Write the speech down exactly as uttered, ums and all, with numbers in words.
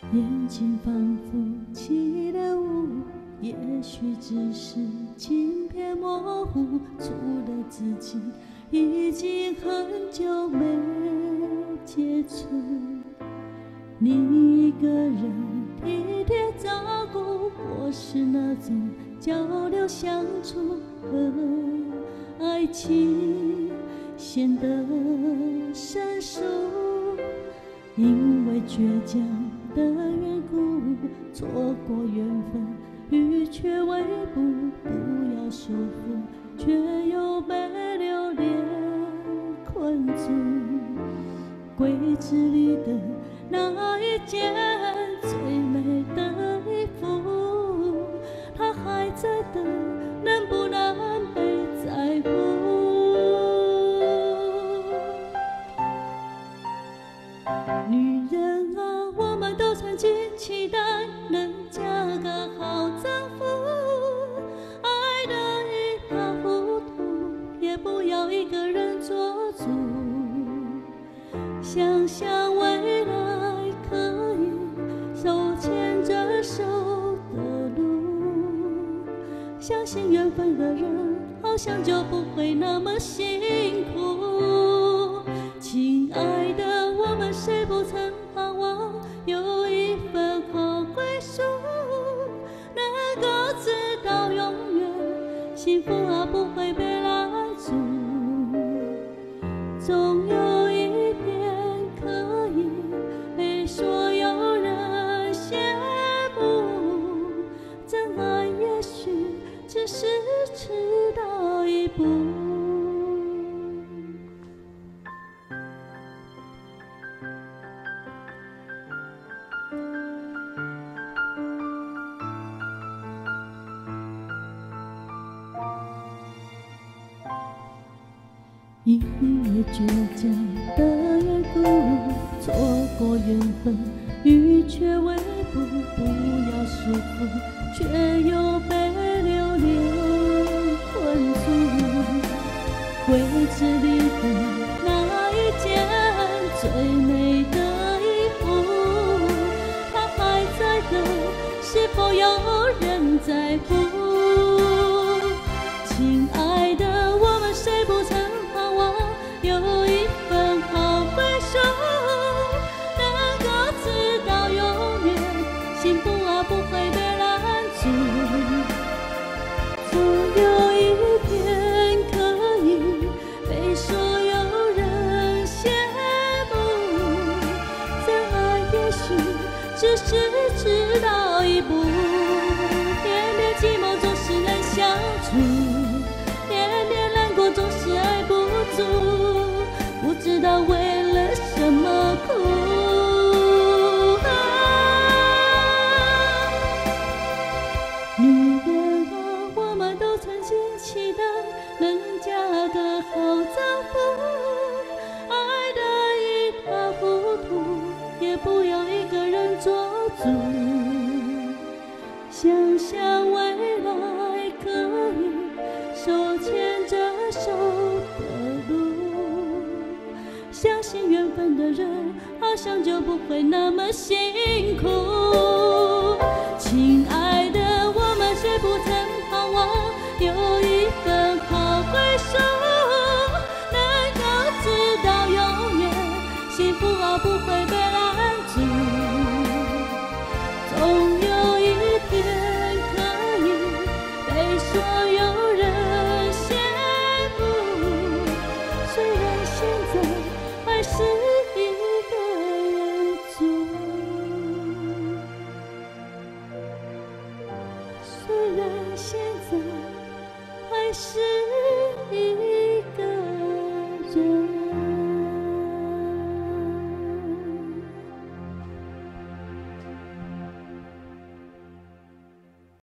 眼睛仿佛起了雾，也许只是镜片模糊，除了自己，已经很久没接触。你一个人体贴照顾，或是那种交流相处和爱情显得生疏，因为倔强的缘故，错过缘分，欲却未卜，不要束缚，却又被流连困住。柜子里的那一件最美的衣服，它还在等，能不能被在乎？女人啊，我们都曾经期待能嫁个好丈夫，爱得一塌糊涂，也不要一个人做主。想象未来可以手牵着手的路，相信缘分的人好像就不会那么辛苦。亲爱的，我们谁不曾盼望有一份好归宿，能够直到永远，幸福啊不会被拦阻。总有一天可以被所有人羡慕，真爱也许只是迟到一步。因为倔强的缘故，错过缘分，欲却未卜，不要束缚，却又被流连困住。柜子里的那一件最美的衣服，它还在等，是否有人在乎？亲爱的，我们谁不曾有一份好归宿，能够直到永远，幸福啊不会被拦阻。总有一天可以被所有人羡慕，真爱也许只是迟到一步。偏偏寂寞总是难相处，偏偏难过总是爱不住。不知道为了什么苦，啊，女人啊，我们都曾经期待能嫁个好丈夫，爱得一塌糊涂，也不要一个人做主。想象未来可以手牵着手的路，相信缘分的人好像就不会那么辛苦。亲爱的，我们谁不曾盼望有一份好归宿，能够直到永远，幸福啊不会被拦阻。总有一天可以被所有人羡慕，虽然现在还是一个人住，虽然现在还是